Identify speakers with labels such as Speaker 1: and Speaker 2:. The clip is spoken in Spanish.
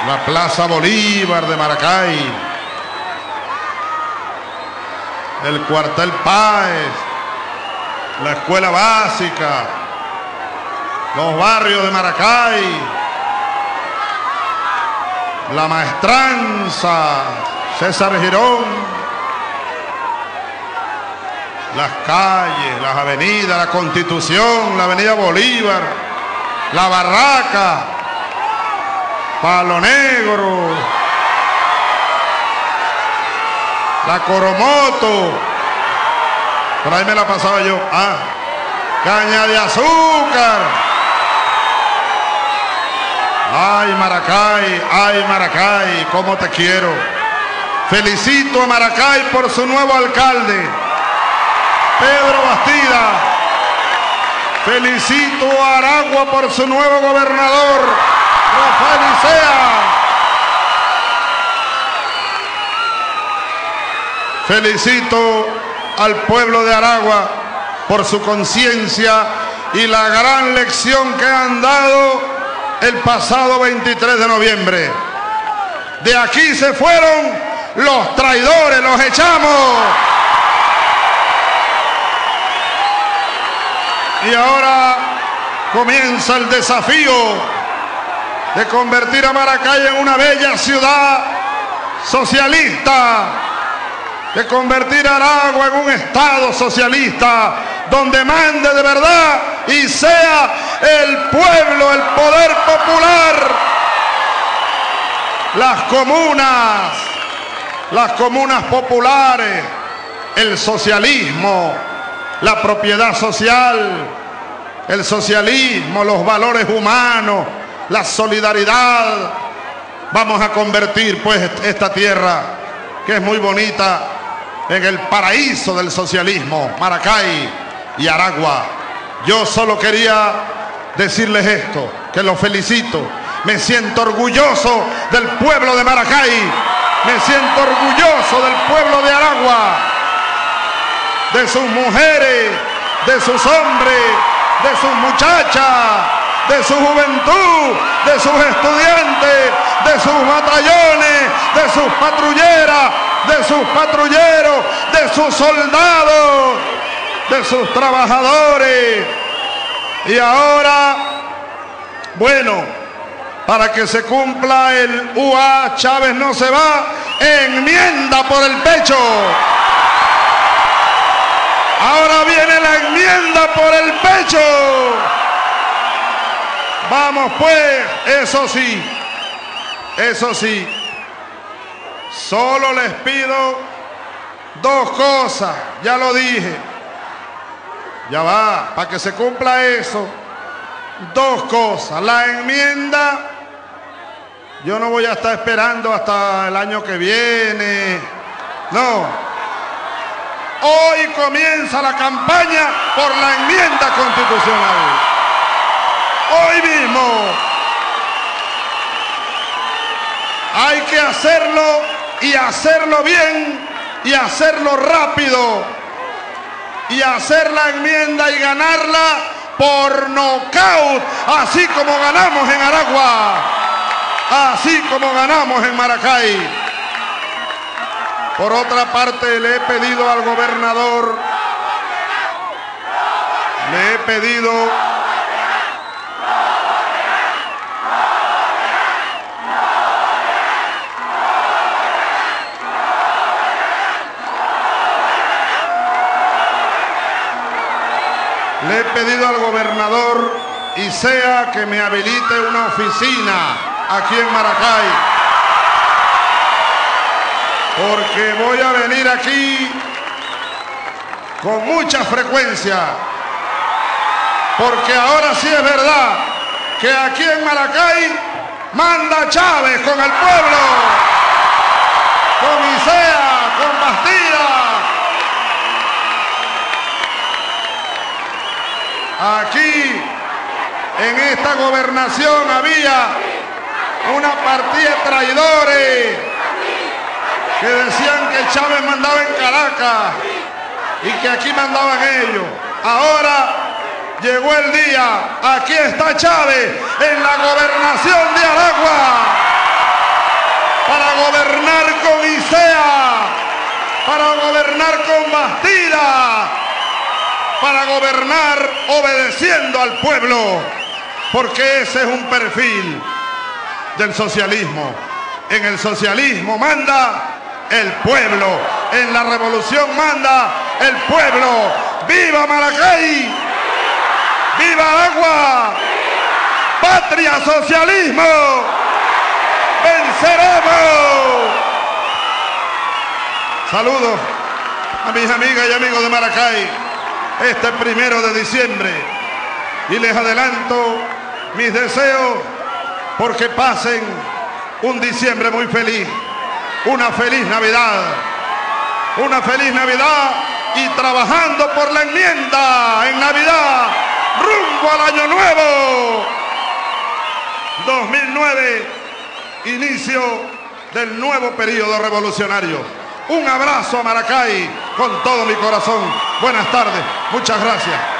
Speaker 1: la Plaza Bolívar de Maracay, el Cuartel Páez, la Escuela Básica, los barrios de Maracay, la Maestranza, César Girón, las calles, las avenidas, la Constitución, la Avenida Bolívar, la Barraca, Palo Negro, la Coromoto, por ahí me la pasaba yo, Caña de Azúcar. Ay Maracay, cómo te quiero. Felicito a Maracay por su nuevo alcalde, Pedro Bastida. Felicito a Aragua por su nuevo gobernador, Rafael Icea. Felicito al pueblo de Aragua por su conciencia y la gran lección que han dado el pasado 23 de noviembre. De aquí se fueron los traidores, los echamos. Y ahora comienza el desafío de convertir a Maracay en una bella ciudad socialista, de convertir a Aragua en un estado socialista, donde mande de verdad y sea el pueblo, el poder popular. Las comunas populares, el socialismo, la propiedad social, el socialismo, los valores humanos, la solidaridad. Vamos a convertir pues esta tierra, que es muy bonita, en el paraíso del socialismo, Maracay y Aragua. Yo solo quería decirles esto, que los felicito. Me siento orgulloso del pueblo de Maracay, me siento orgulloso del pueblo de Aragua, de sus mujeres, de sus hombres, de sus muchachas, de su juventud, de sus estudiantes, de sus batallones, de sus patrulleras, de sus patrulleros, de sus soldados, de sus trabajadores. Y ahora, bueno, para que se cumpla el UA, Chávez no se va, enmienda por el pecho. Ahora viene la enmienda por el pecho. Vamos pues, eso sí, solo les pido dos cosas, ya lo dije, ya va, para que se cumpla eso, dos cosas. La enmienda, yo no voy a estar esperando hasta el año que viene, no. Hoy comienza la campaña por la enmienda constitucional. Hoy mismo. Hay que hacerlo y hacerlo bien y hacerlo rápido y hacer la enmienda y ganarla por nocaut, así como ganamos en Aragua, así como ganamos en Maracay. Por otra parte, le he pedido al gobernador, le he pedido al gobernador Icea que me habilite una oficina aquí en Maracay, porque voy a venir aquí con mucha frecuencia, porque ahora sí es verdad que aquí en Maracay manda Chávez con el pueblo, con Icea, con Bastida. Aquí, en esta gobernación, había una partida de traidores que decían que Chávez mandaba en Caracas y que aquí mandaban ellos. Ahora llegó el día, aquí está Chávez en la gobernación de Aragua. para gobernar con ICEA, para gobernar con Bastida, para gobernar obedeciendo al pueblo, porque ese es un perfil del socialismo. En el socialismo manda el pueblo, en la revolución manda el pueblo. ¡Viva Maracay! ¡Viva Agua! ¡Patria, socialismo! ¡Venceremos! Saludos a mis amigas y amigos de Maracay este 1 de diciembre y les adelanto mis deseos porque pasen un diciembre muy feliz, una feliz Navidad y trabajando por la enmienda en Navidad rumbo al Año Nuevo 2009, inicio del nuevo periodo revolucionario. Un abrazo a Maracay con todo mi corazón. Buenas tardes, muchas gracias.